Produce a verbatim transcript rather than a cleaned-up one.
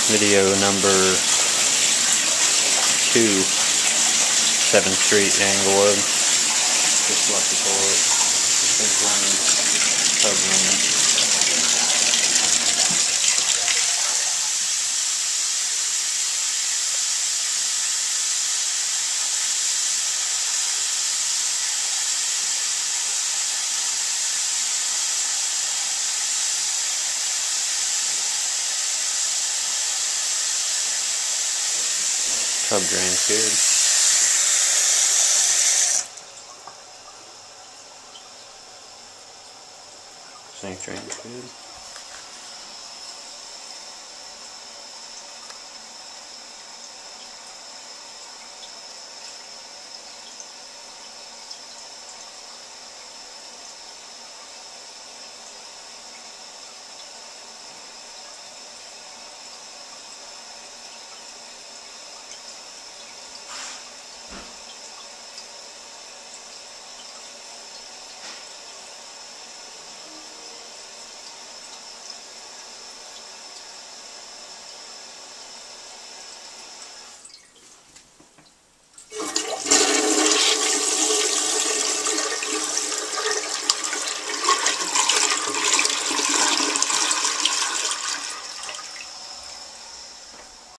video number two, seventh Street, Englewood. Just lucky for it. Sink line, tub line. Tub drain's good. Sink drain's good.